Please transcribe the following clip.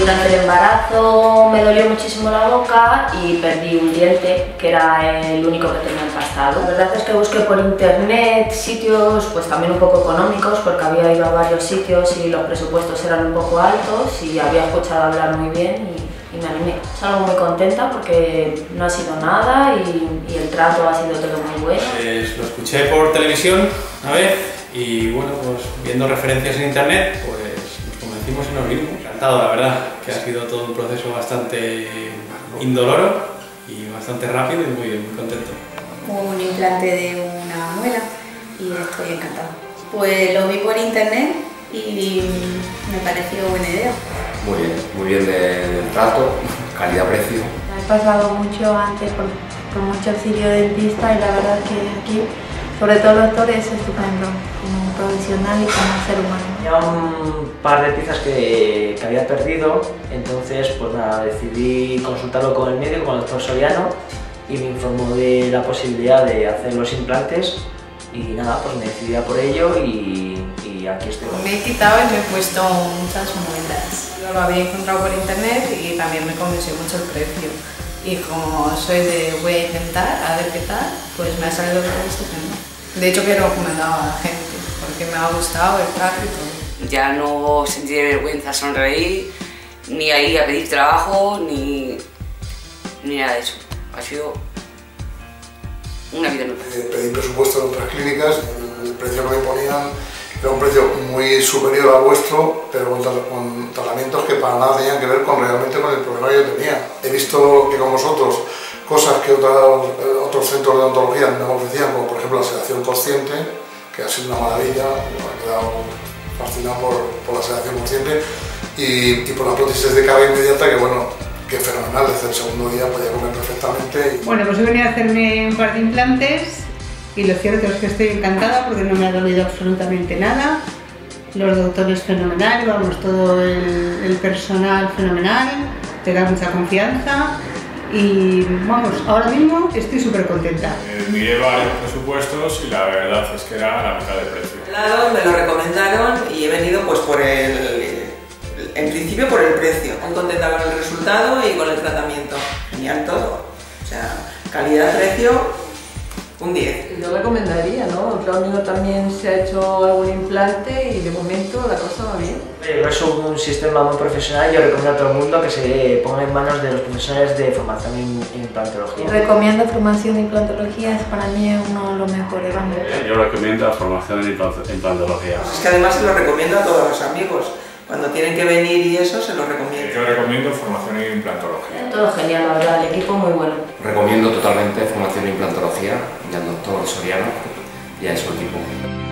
Durante el embarazo me dolió muchísimo la boca y perdí un diente, que era el único que tenía empastado. La verdad es que busqué por internet sitios pues también un poco económicos, porque había ido a varios sitios y los presupuestos eran un poco altos y había escuchado hablar muy bien y me animé. Salgo muy contenta porque no ha sido nada y el trato ha sido todo muy bueno. Pues lo escuché por televisión a ver y bueno, pues viendo referencias en internet pues nos convencimos y nos vinimos. Encantado, la verdad, que ha sido todo un proceso bastante indoloro y bastante rápido y muy bien, muy contento. Un implante de una muela y estoy encantada. Pues lo vi por internet y me pareció buena idea. Muy bien del trato, calidad-precio. He pasado mucho antes por mucho auxilio dentista y la verdad que aquí, sobre todo el doctor, es estupendo, como profesional y como ser humano. Tenía un par de piezas que había perdido, entonces pues nada, decidí consultarlo con el médico, con el doctor Soriano, y me informó de la posibilidad de hacer los implantes y nada, pues me decidí a por ello y aquí estoy. Me he quitado y me he puesto muchas muelas. Yo lo había encontrado por internet y también me convenció mucho el precio. Y como soy de voy a intentar, a ver qué tal, pues me ha salido todo estupendo. De hecho que lo recomendaba a la gente, porque me ha gustado el trato y todo. Ya no sentí vergüenza sonreír, ni a ir a pedir trabajo, ni nada de eso. Ha sido una vida nueva. Pedí presupuesto en otras clínicas, el precio que me ponían era un precio muy superior al vuestro, pero con tratamientos que para nada tenían que ver realmente con el problema que yo tenía. He visto que con vosotros cosas que otros centros de odontología me ofrecían, como por ejemplo la sedación consciente, que ha sido una maravilla, me he quedado fascinado por la sedación consciente y por la prótesis de carga inmediata, que bueno, que fenomenal, desde el segundo día podía comer perfectamente. Bueno, pues he venido a hacerme un par de implantes y lo cierto es que estoy encantada porque no me ha dolido absolutamente nada. Los doctores fenomenal, vamos, todo el personal fenomenal, te da mucha confianza y vamos, ahora mismo estoy súper contenta. Miré varios presupuestos y la verdad es que era la mitad de precio. Me lo recomendaron y he venido pues en principio por el precio. Estoy contenta con el resultado y con el tratamiento. Genial todo. O sea, calidad-precio, un 10. Yo recomendaría, ¿no? En Claudio también se ha hecho algún implante y de momento la cosa va bien. Es un sistema muy profesional y yo recomiendo a todo el mundo que se ponga en manos de los profesionales de formación en implantología. Recomiendo formación en implantología, es para mí uno de los mejores. Vamos. Yo recomiendo la formación en implantología. Es que además se lo recomiendo a todos los amigos. Cuando tienen que venir y eso, se los recomiendo. Yo recomiendo formación en implantología. Todo genial, la verdad, el equipo muy bueno. Recomiendo totalmente formación en implantología y al doctor Soriano y a su equipo.